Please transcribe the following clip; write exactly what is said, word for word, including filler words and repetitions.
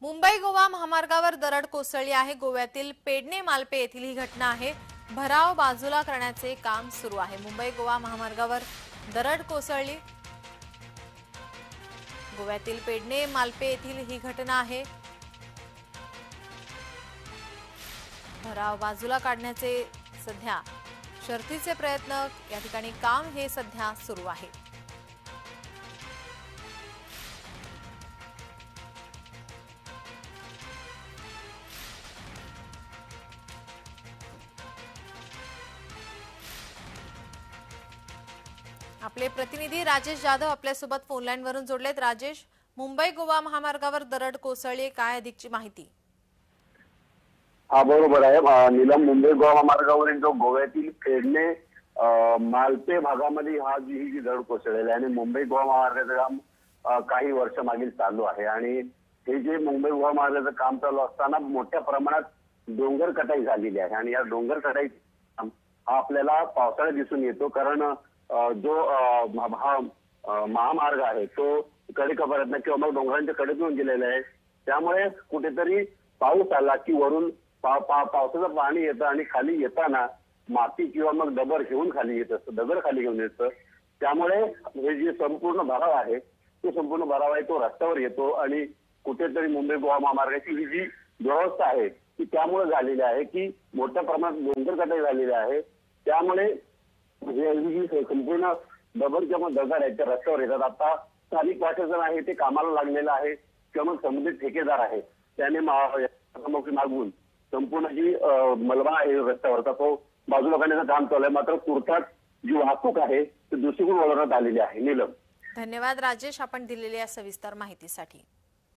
मुंबई गोवा महामार्गावर दरड कोसळली आहे। गोव्यातील पेडणे मालपे येथील ही घटना आहे। भराव बाजूला करण्याचे काम सुरू आहे। मुंबई गोवा महामार्गावर दरड कोसळली। गोव्यातील पेडणे मालपे येथील ही घटना आहे। भराव बाजूला काढण्याचे सध्या शर्थीचे प्रयत्न या ठिकाणी काम हे सध्या सुरू आहे। आपले प्रतिनिधी राजेश जाधव आपल्यासोबत फोन लाईन वरून जोडलेत। राजेश, मुंबई गोवा महामार्गावर दरड कोसळली, काय अधिकची माहिती? हा बरोबर आहे नीलम, मुंबई गोवा महामार्गावरील जो गोव्यातील पेडणे मालपे भागामध्ये हा जी ही दरड कोसळलेली आहे आणि मुंबई गोवा महामार्गाचं काम काही वर्ष मागील चालू आहे आणि हे जे मुंबई गोवा महामार्गाचं काम चालू असताना मोठ्या प्रमाणात डोंगर कटाई झालेली आहे आणि या डोंगर कटाई हा आपल्याला पावसाळ्यात दिसून येतो, कारण जो हा महामार्ग आहे तो कडेकपारीतनं किंवा मग डोंगरांच्या कडेतून गेलेला आहे। त्यामुळे कुठेतरी पाऊस आला की वरून पा, पा, पावसाचं पाणी येतं आणि खाली येताना माती किंवा मग दगड घेऊन खाली येत असतं, दगड खाली घेऊन येतं। त्यामुळे हे जे संपूर्ण भराव आहे तो संपूर्ण भराव आहे तो रस्त्यावर येतो आणि कुठेतरी मुंबई गोवा महामार्गाची ही जी व्यवस्था आहे ती त्यामुळे झालेली आहे की मोठ्या प्रमाणात डोंगर कटाई झालेली आहे। त्यामुळे संपूर्ण दगड किंवा दगड आहेत त्या रस्त्यावर येतात। आता स्थानिक प्रशासन आहे ते कामाला लागलेलं आहे किंवा मग संबंधित ठेकेदार आहे त्याने मागून संपूर्ण जी मलबा आहे रस्त्यावरचा तो बाजूला काढण्याचं काम चालू आहे। मात्र तुर्तास जी वाहतूक आहे ती दुसरीकडून वळवण्यात आलेली आहे। नीलम, धन्यवाद राजेश, आपण दिलेल्या सविस्तर माहितीसाठी।